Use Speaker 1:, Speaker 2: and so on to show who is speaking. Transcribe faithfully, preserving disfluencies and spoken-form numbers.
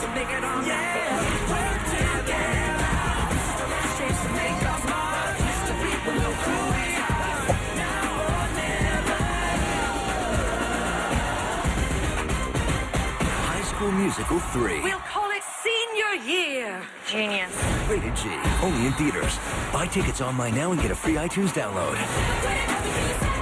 Speaker 1: to make it on. Yeah, work together. This is the last chance to make us smart. Mister People know who we are. Now or never.
Speaker 2: High School Musical three.
Speaker 3: We'll call it Senior Year.
Speaker 4: Genius.
Speaker 2: Rated G. Only in theaters. Buy tickets online now and get a free iTunes download.
Speaker 1: Put it up to you.